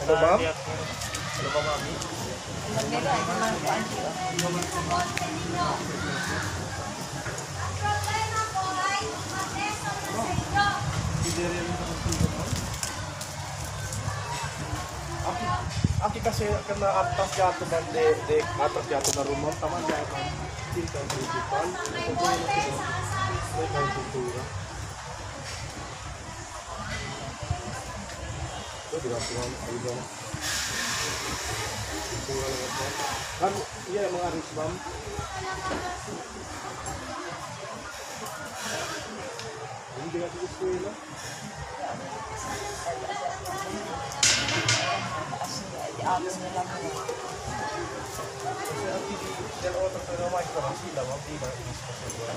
Hello, ma'am. Hello, ma'am. Aki kasi kena atas jatuh dan de atas jatuh na rumah taman jatuh cinta principal kultura itu dilakukan juga kultura kan iya emang harus bang ini juga sesuai lah. Alis nila mo. Pero pero mais na sila, wag di ba inis pa sila.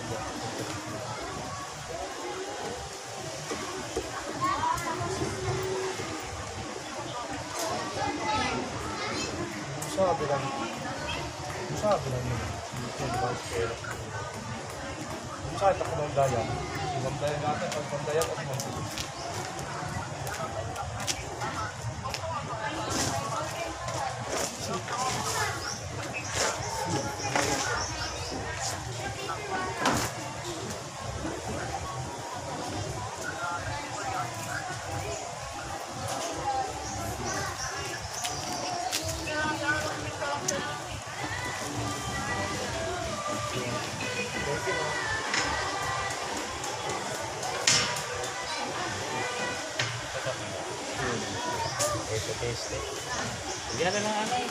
Sabi lang yun. Sabi ako ng dayan. Ibang dayan natin, pag dayan at mga Yan na lang ano.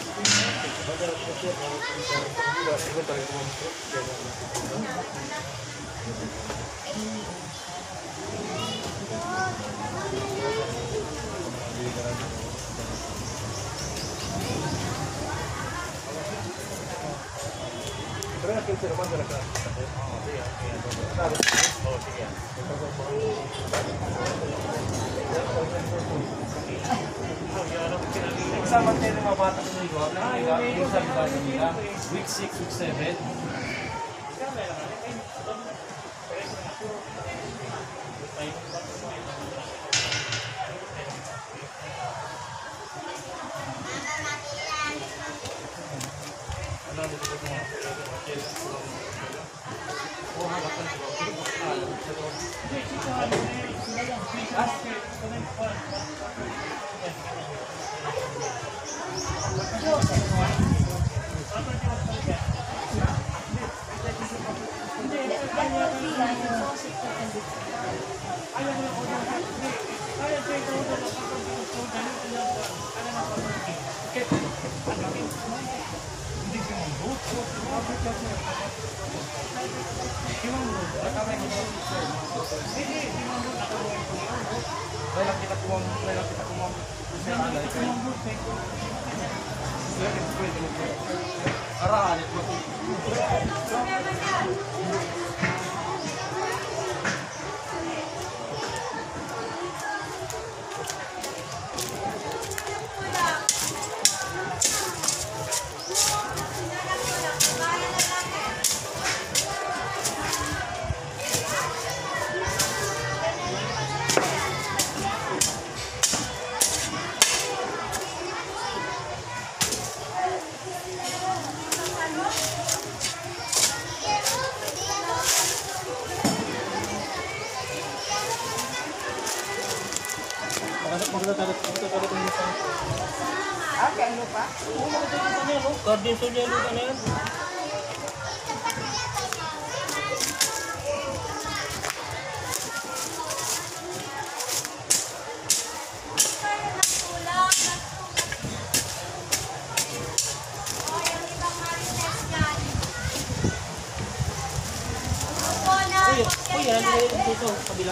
Pero aquel ser humano de la casa. Kasama tayo ng mga bata sa ligo. Yung sa liga nila. Week 6, week 7. Okay, ano pa? Garden so niya lupa na yan. Kuya, dito, kabila.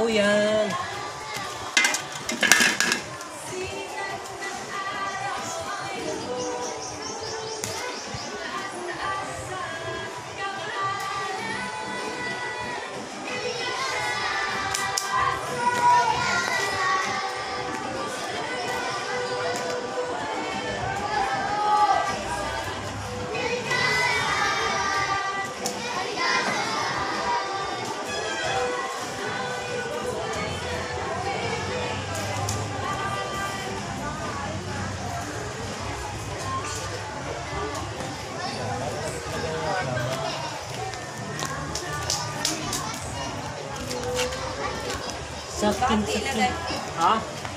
po yan. Sakin. Ha?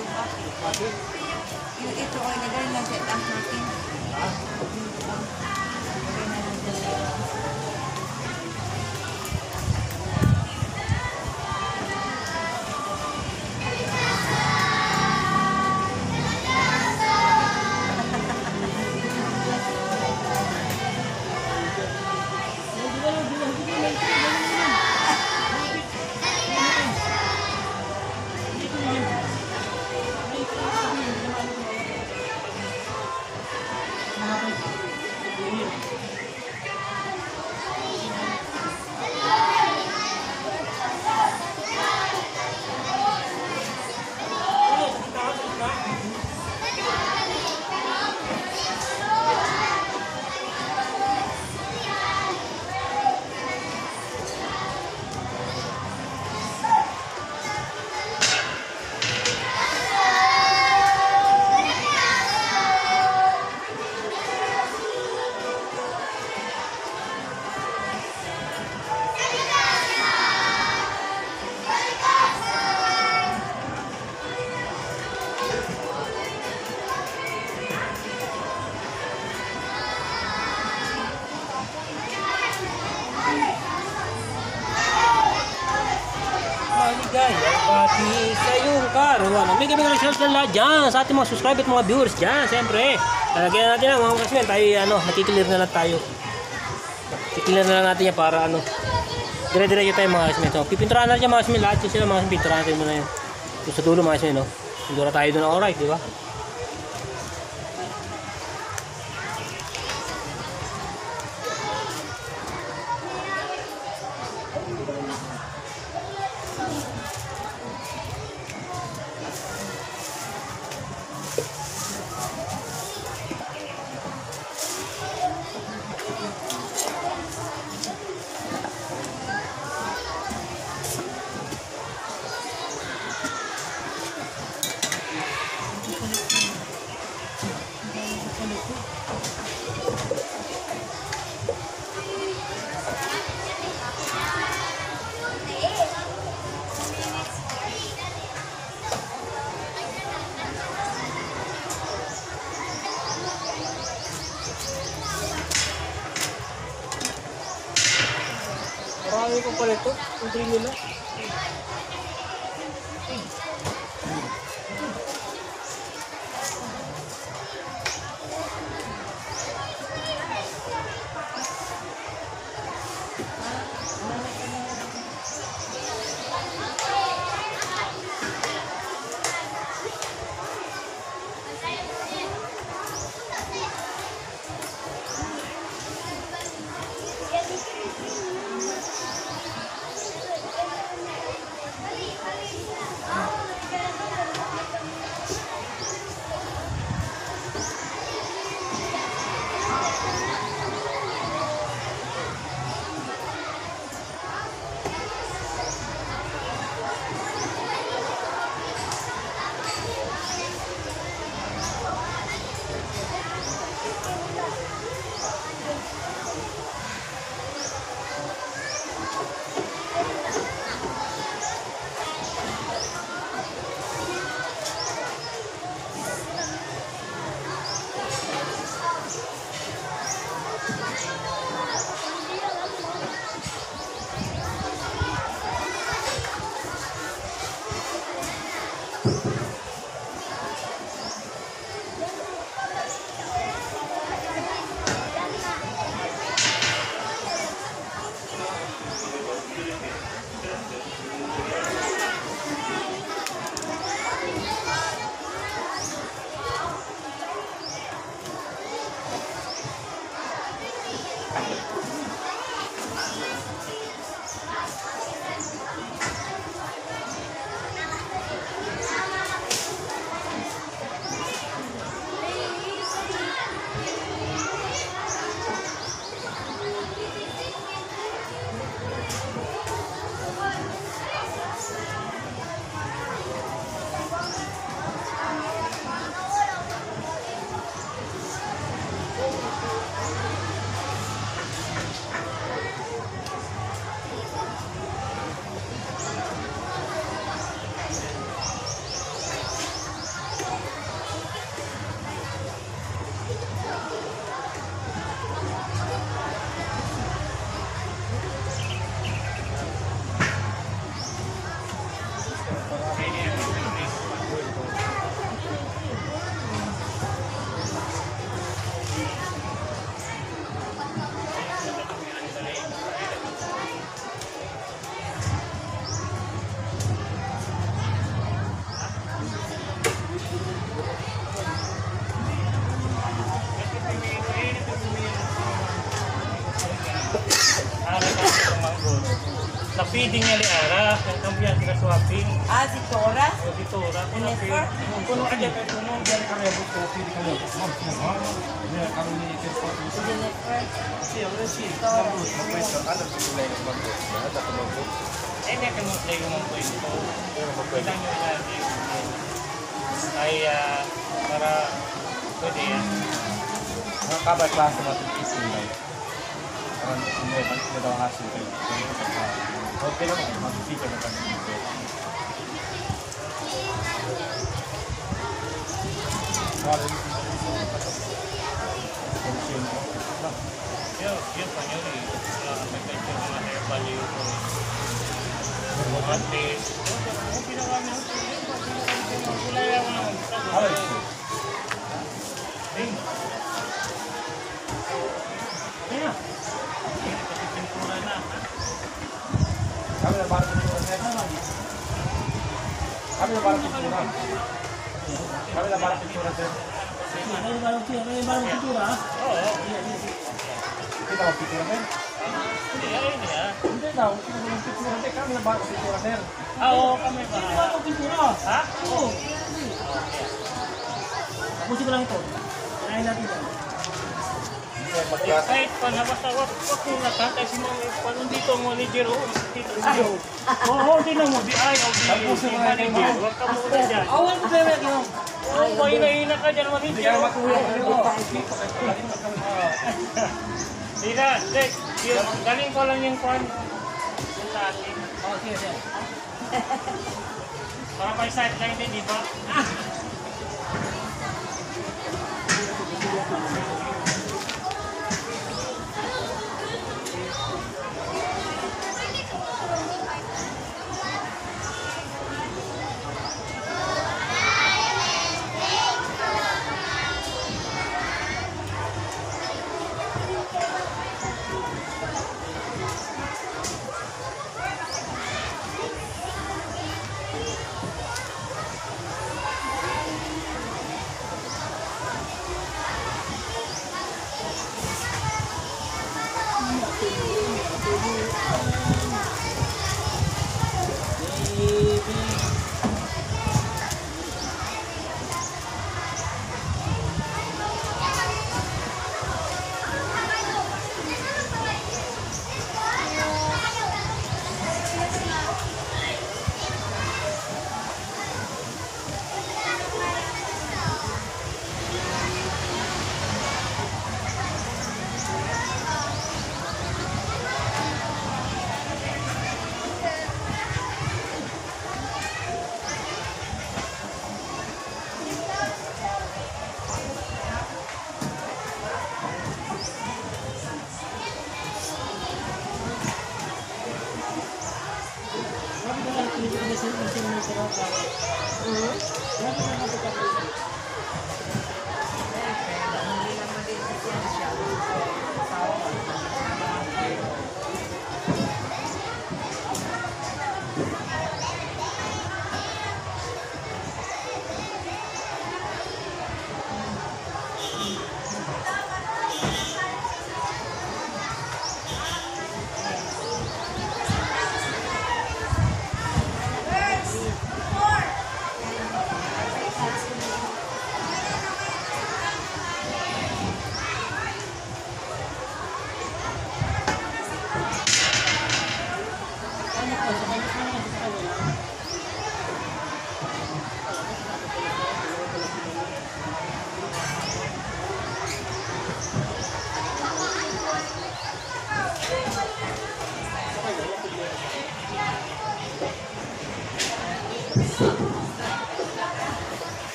Yung ito ay nagay na set ang natin. Ha? Maligaya pati sa iyong karawan. May gabi ng shouts na lahat dyan sa ating mga subscribe at mga viewers dyan. Siyempre, lagyan natin lang mga kasmen. Tayo, nakiklear na lang tayo. Kiklear na lang natin yan para dire-diretso tayo mga kasmen. So, pipinturahan natin mga kasmen. Lahat yun sila mga kasmen. Pinturahan natin muna yun. So, sa dulo mga kasmen, no? Pindura tayo doon. Alright, di ba? Marami ko pala ito. Ang drill nila. Sa feeding niya liara, ang kambiyan sila swapping. Ah, si Tora? O dito, ra ko na Jennifer? Kuno aja kay kuno. Diyan kami abot ko pili kami. Ma'am, ma'am. Diyan kami ni Kirko. Si Jennifer? Siya, wala siya. Ma'am, magpwesto. Ano sa tulay ng manggo? Ada ko manggo. Eh, may kanong play mo po ito. Pero magpwesto. Ilang nyo ilagay. Ay, para pwede yan. Mga kabay klase natin isin lang. Parang hindi, hindi daw hasil kayo. Okay lang, mag-feature na kami dito. Yun pa nyo eh. May medyo mga hair value ko. Ate, kung ginawa niyo, kulay ako naman. Kaya, pintura na. Kami na parang pintura sir. Kami na parang pintura. Kami na parang pintura sir. Oo. Kita mo pintura sir? Hindi, ayun niya. Hindi daw, kita mo pintura sir. Kami na parang pintura sir. Oo, kami ba? Hindi ba ito pintura? Ha? Oo. Tapusin ko lang ito. Kanahin natin yan. Kahit pa na basta wag mo nakatay si mga paano dito ang manager o dito siyo. Oo, tingnan mo di ay o di manager. Wag ka muna dyan. Awal ko ba yung Oo, mahina-hina ka dyan Hindi manager. kaya matulog. Sila, Dek, galing ko lang yung kwan. Yung sa atin. Oh, sige. Para pa sideline din, di ba?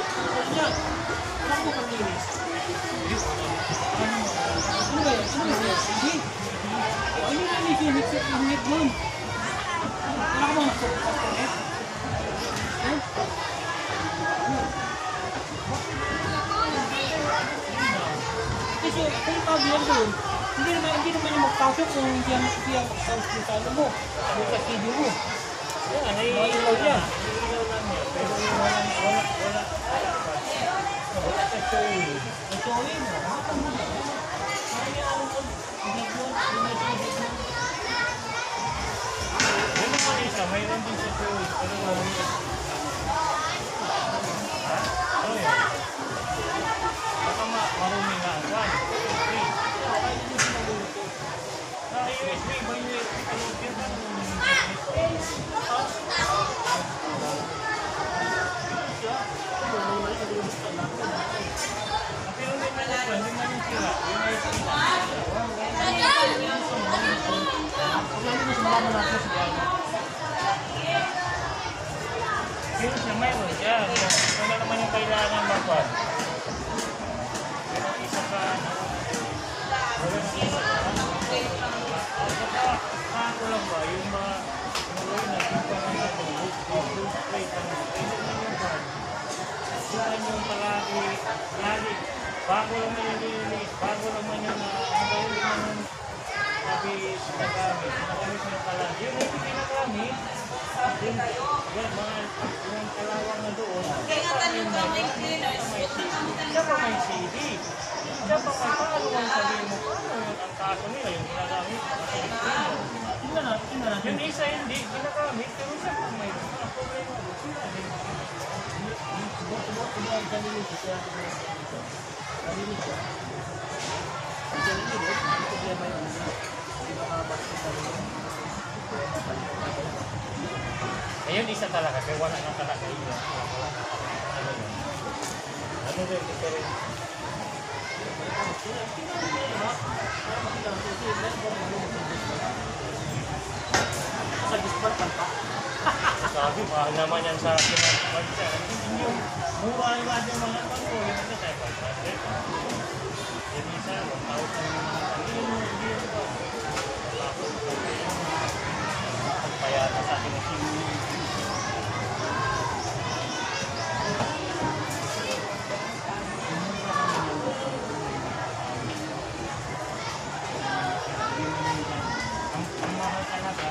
Yan. Wala ko pag-inis. Ano ba yan? Ano ba yan? Hindi. Ano yung nalinis yung net mo? Wala ko mga net? Kasi kung tawag doon, hindi naman yung magpasok kung hindi ang pagkakasal mo. Yung kasidyo mo. Yan, naiilaw yan. Wala ka showing. Ang showing mo, makakang mo. Mayroon din sa showing. Baka marumi nga. 1, 2, 3. Sa USB ba yung USB? Pero hindi man yung sira. Yung siya mayroon siya. Wala naman yung kailangan magpad. Isa ka. Wala na isa ka. Ako lang ba? Yung mga ngayon na yung parang yung plate lang. Hindi naman yung pad. Yan yung palagi. Lagi. Bago lang man yung nililis. Bago lang man yung hindi naman sabi sinagamit. Sinagamit mo yung palagi. Yung hindi ginagamit. Yung mga kalawang na doon. Siya pa may CD. Siya pa may paano ang sabihin mo paano ang kaso nila yung ginagamit. Yung isa hindi ginagamit pero siya pa may problema. Ayun, isa talaga. Kaya wala na talaga yun. Ano rin? Ito rin. Sa dispartan pa. Sabi, mahal naman yan sa akin. Mura naman yung mga pangko. Yung ito tayo 500. Yung isa, 1,000 yung mga hindi yun ba? Pagpayata sa akin ng sino. Ang mahal talaga.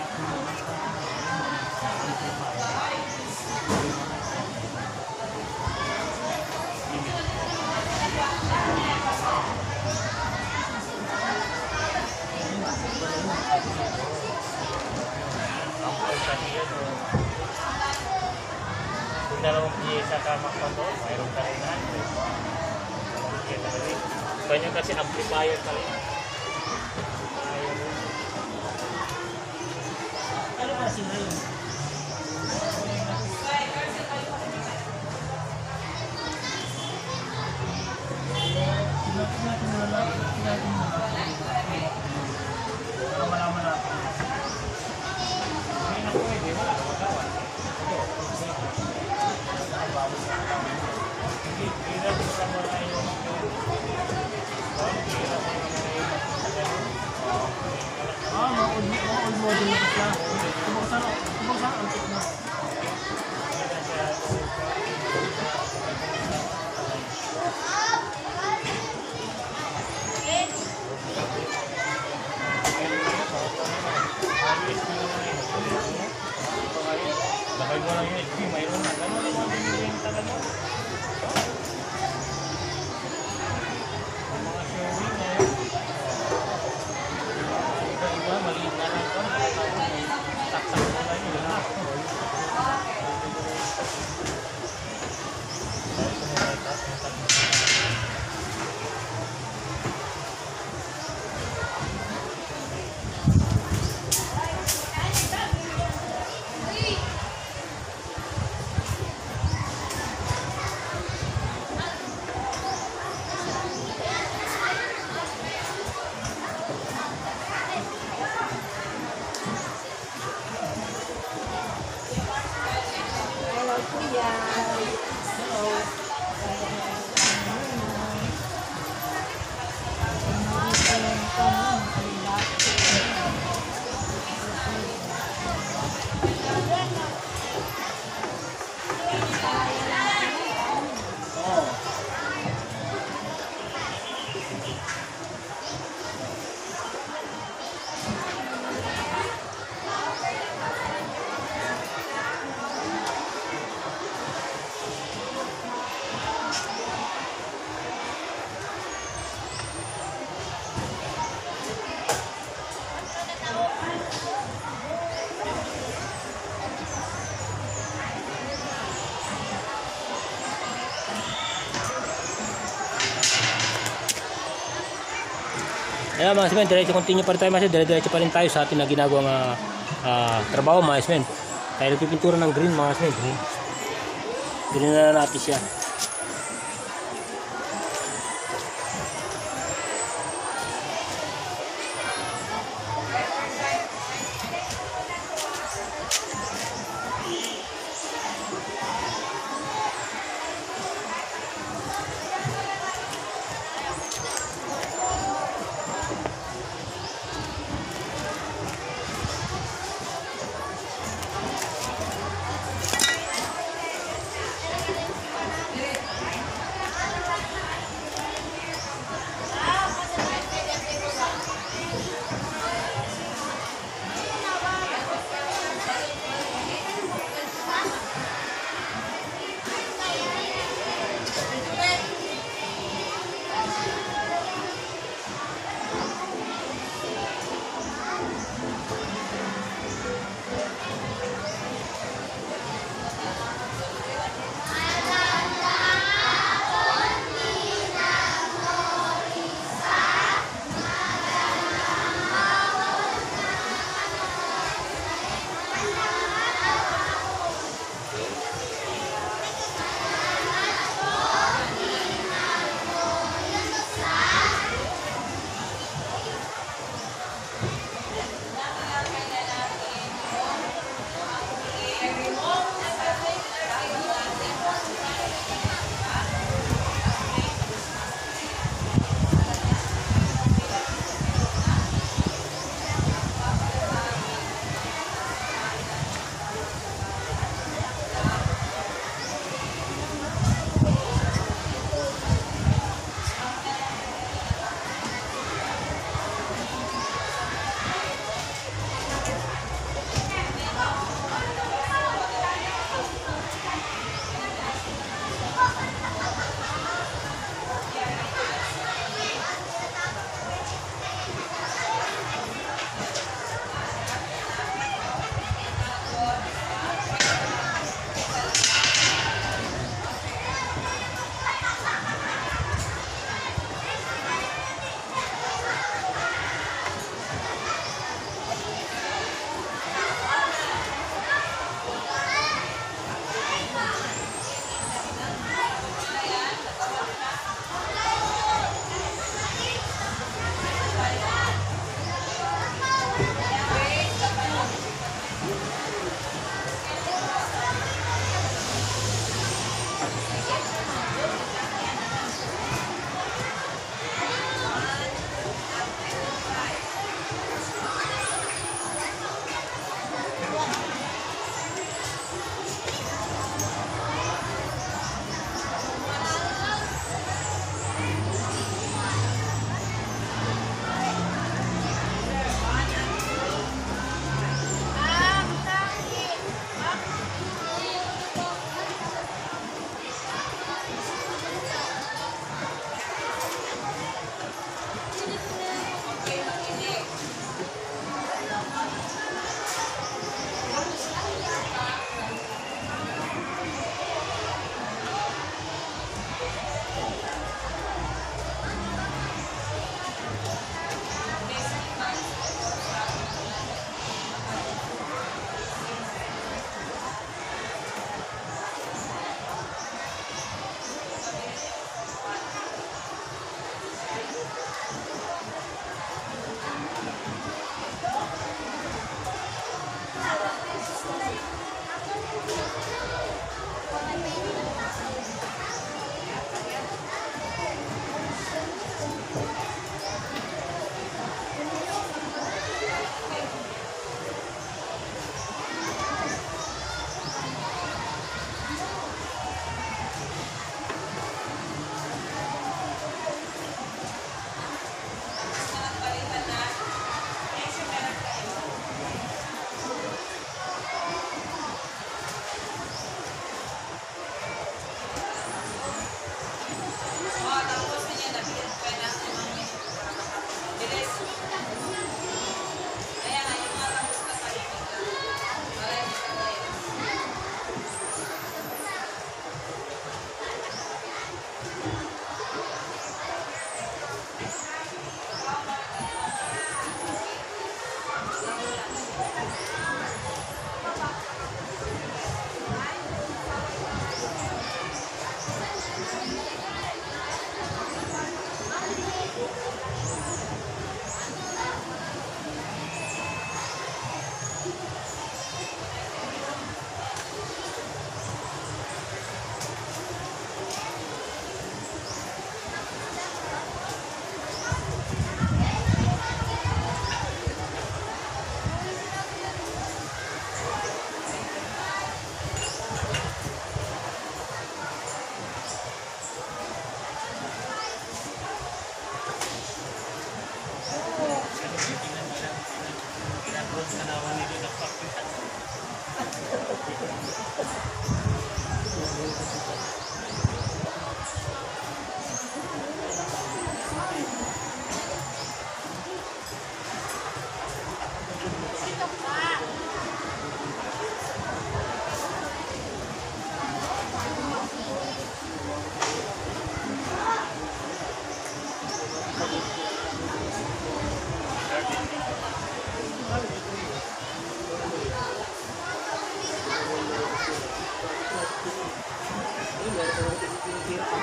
Kung dalawang piyesa ka magpato, mayroon ka rin na. Kanya kasi amplifier ka rin. Ano ba sila yun? Natin mo na para malaman natin. Hindi na pwede, wala na magawa. Hindi na sa mga yung Mga old model na siya. Ayan mga kasmen, diretso continue pa rin tayo mga kasmen. Diretso pa rin tayo sa atin na ginagawang trabaho mga kasmen. Tayo nagpipintura ng green mga kasmen. Green na natin siya.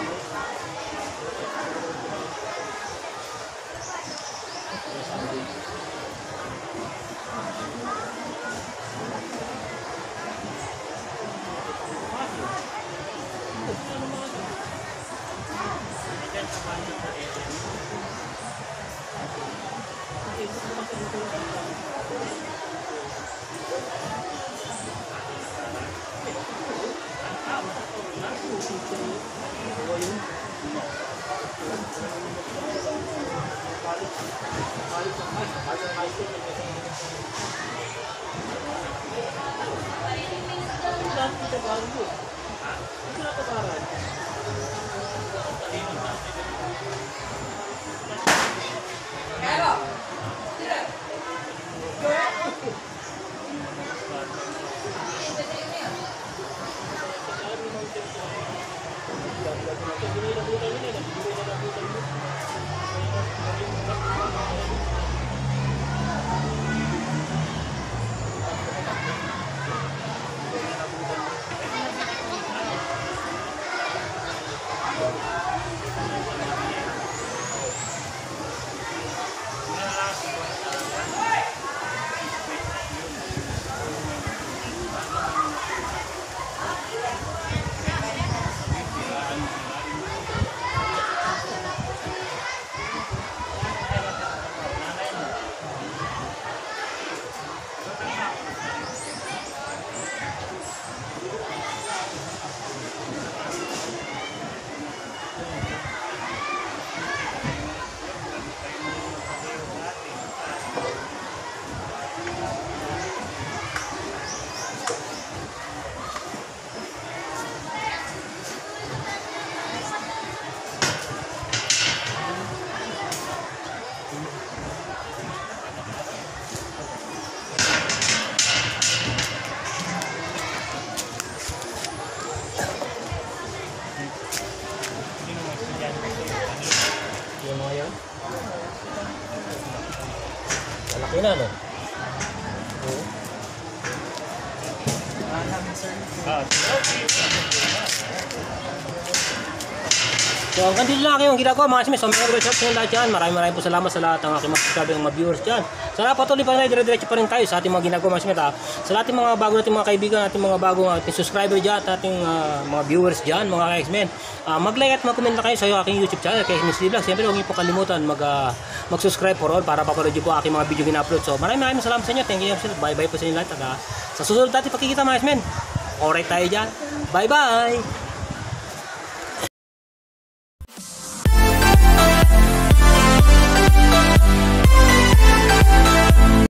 Yung mga yan. Malaki na, no? Oo. So, hanggang dito lang yung ginagawa mga kasmis. So, may shop sa lahat dyan. Maraming po salamat sa lahat ng aking masasabi ng mga viewers dyan. Sana patuloy pa rin, dire-diretso pa rin tayo sa ating mga ginagawa mga kasmis. Sa ating mga bago nating mga kaibigan, ating mga bagong ating subscriber dyan, at ating mga viewers dyan, mga kasmis. Mag-like at mag-comment na kayo sa aking YouTube channel, kay Miss Vlog. Siyempre, huwag niyo po kalimutan mag-subscribe for all para papanood niyo po aking mga video gina-upload. So, maraming salamat sa inyo. Thank you. Bye-bye po sa inyo lahat. Sa susunod natin pakikita mga kasmis. Alright tayo dyan. Bye-bye!